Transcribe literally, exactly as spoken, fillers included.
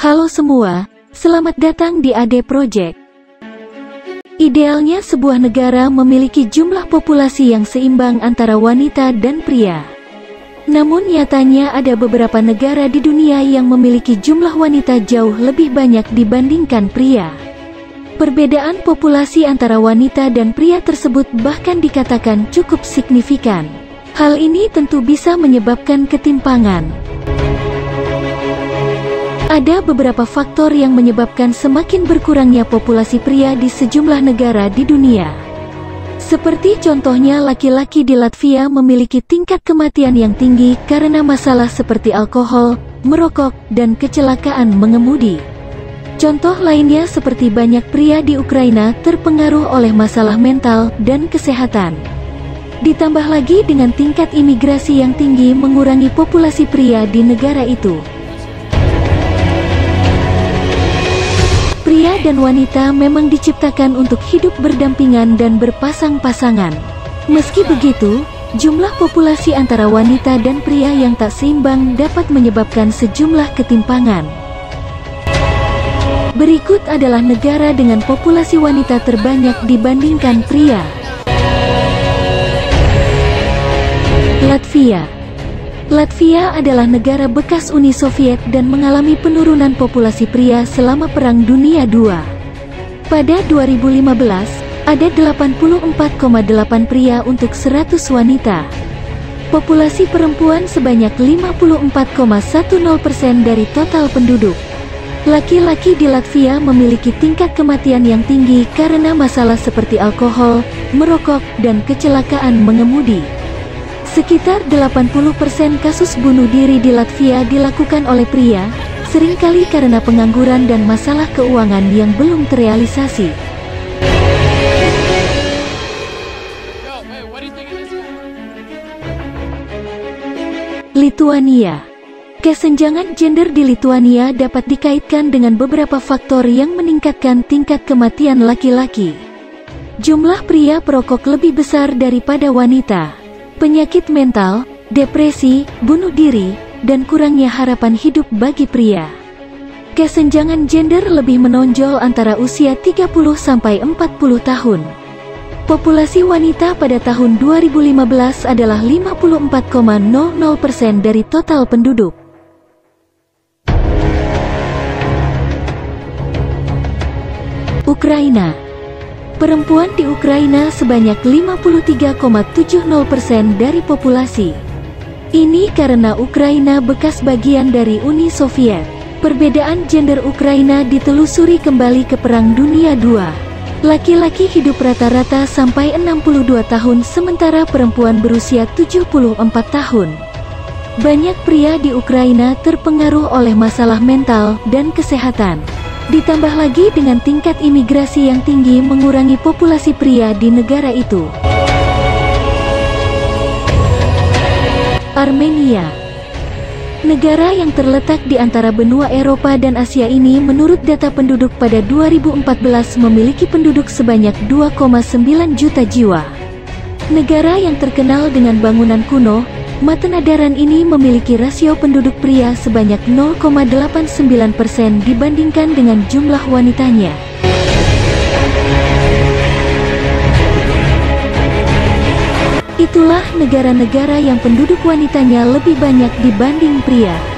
Halo semua, selamat datang di A D Project. Idealnya sebuah negara memiliki jumlah populasi yang seimbang antara wanita dan pria. Namun nyatanya ada beberapa negara di dunia yang memiliki jumlah wanita jauh lebih banyak dibandingkan pria. Perbedaan populasi antara wanita dan pria tersebut bahkan dikatakan cukup signifikan. Hal ini tentu bisa menyebabkan ketimpangan. Ada beberapa faktor yang menyebabkan semakin berkurangnya populasi pria di sejumlah negara di dunia. Seperti contohnya laki-laki di Latvia memiliki tingkat kematian yang tinggi karena masalah seperti alkohol, merokok, dan kecelakaan mengemudi. Contoh lainnya seperti banyak pria di Ukraina terpengaruh oleh masalah mental dan kesehatan. Ditambah lagi dengan tingkat imigrasi yang tinggi mengurangi populasi pria di negara itu. Pria dan wanita memang diciptakan untuk hidup berdampingan dan berpasang-pasangan. Meski begitu, jumlah populasi antara wanita dan pria yang tak seimbang dapat menyebabkan sejumlah ketimpangan. Berikut adalah negara dengan populasi wanita terbanyak dibandingkan pria. Latvia. Latvia adalah negara bekas Uni Soviet dan mengalami penurunan populasi pria selama Perang Dunia kedua. Pada dua ribu lima belas, ada delapan puluh empat koma delapan pria untuk seratus wanita. Populasi perempuan sebanyak lima puluh empat koma sepuluh persen dari total penduduk. Laki-laki di Latvia memiliki tingkat kematian yang tinggi karena masalah seperti alkohol, merokok, dan kecelakaan mengemudi. Sekitar delapan puluh persen kasus bunuh diri di Latvia dilakukan oleh pria, seringkali karena pengangguran dan masalah keuangan yang belum terrealisasi. Lituania. Kesenjangan gender di Lituania dapat dikaitkan dengan beberapa faktor yang meningkatkan tingkat kematian laki-laki. Jumlah pria perokok lebih besar daripada wanita. Penyakit mental, depresi, bunuh diri, dan kurangnya harapan hidup bagi pria. Kesenjangan gender lebih menonjol antara usia tiga puluh sampai empat puluh tahun. Populasi wanita pada tahun dua ribu lima belas adalah lima puluh empat koma nol nol persen dari total penduduk. Ukraina. Perempuan di Ukraina sebanyak lima puluh tiga koma tujuh nol persen dari populasi. Ini karena Ukraina bekas bagian dari Uni Soviet. Perbedaan gender Ukraina ditelusuri kembali ke Perang Dunia kedua. Laki-laki hidup rata-rata sampai enam puluh dua tahun sementara perempuan berusia tujuh puluh empat tahun. Banyak pria di Ukraina terpengaruh oleh masalah mental dan kesehatan. Ditambah lagi dengan tingkat imigrasi yang tinggi mengurangi populasi pria di negara itu. Armenia. Negara yang terletak di antara benua Eropa dan Asia ini menurut data penduduk pada dua ribu empat belas memiliki penduduk sebanyak dua koma sembilan juta jiwa. Negara yang terkenal dengan bangunan kuno, Matenadaran ini memiliki rasio penduduk pria sebanyak nol koma delapan sembilan persen dibandingkan dengan jumlah wanitanya. Itulah negara-negara yang penduduk wanitanya lebih banyak dibanding pria.